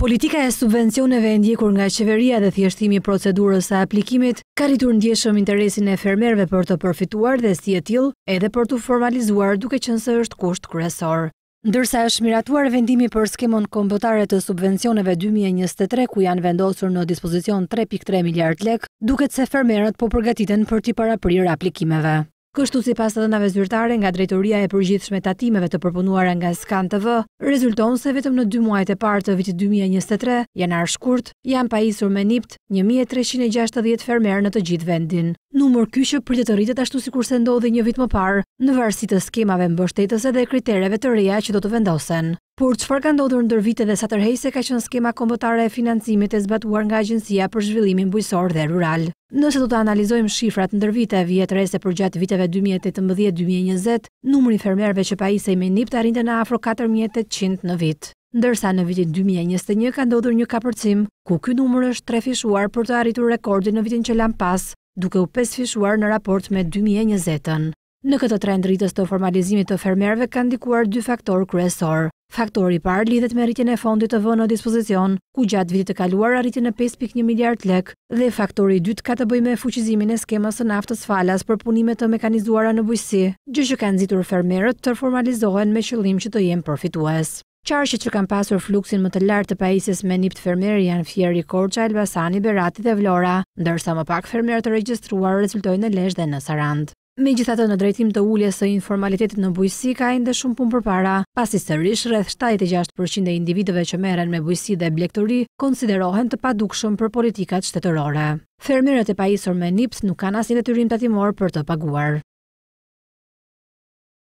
Politika e subvencioneve ndjekur nga qeveria dhe thjeshtimi i procedurës së aplikimit ka rritur ndjeshëm interesin e fermerëve për të përfituar dhe si e tillë edhe për të formalizuar duke qenë se është kusht kryesor. Ndërsa është miratuar vendimi për Skemën Kombëtare të subvencioneve 2023 ku janë vendosur në dispozicion 3.3 miliard lek, duket se fermerët po përgatiten për t'i paraprirë aplikimeve. Kështu sipas të dhënave zyrtare nga drejtoria e përgjithshme e tatimeve të përpunuara nga Skema, rezulton se vetëm në 2 muajt e parë të vitit 2023, Janar-Shkurt janë pajisur me nipt 1360 fermerë në të gjithë vendin. Numër ky që pritet të rritet ashtu sikurse ndodhi një vit më parë, në varësi të skemave mbështetëse dhe kritereve të reja që do të vendosen. Por çfarë ka ndodhur ndër vite dhe sa tërheqëse ka qenë skema kombëtare e financimit e zbatuar nga Agjencia për Zhvillimin Bujqësor dhe Rural? Nëse do të analizojmë shifrat ndër vite vjetrese për gjatë viteve 2018-2020, numri fermerëve që pajisej me nipt arrinte në afro 4800 në vit. Ndërsa në vitin 2021 ka ndodhur një kapërcim, ku ky numër është 3 fishuar për të arritur rekordin në vitin që lan pas, duke u 5 fishuar në raport me 2020-ën. Në këtë trend rritës të formalizimit të fermerëve kanë ndikuar 2 faktorë kryesor. Faktori i parë lidhet me rritjen e fondit të vënë në dispozicion, ku gjatë vitit të kaluar arriti në 5.1 miliard lek, dhe faktori i dytë ka të bëjë me fuqizimin e skemës së naftës falas për punime të mekanizuara në bujqësi, gjë që ka nxitur fermerët të formalizohen me qëllim që të jenë përfitues. Qarqet që kanë pasur fluksin më të lartë të pajisjes me nipt fermerë janë Fieri, Korça, Elbasani, Berati dhe Vlora, ndërsa më pak fermerë të regjistruar rezultojnë në Lezhë dhe në Sarand. Megjithatë, në drejtim të uljes së informalitetit në bujqësi ka ende shumë punë përpara, pasi sërish rreth 76% e individëve që merren me bujqësi dhe blegtori konsiderohen të padukshëm për politikat shtetërore. Fermerët e pajisur me nipt nuk kanë asnjë detyrim tatimor për të paguar.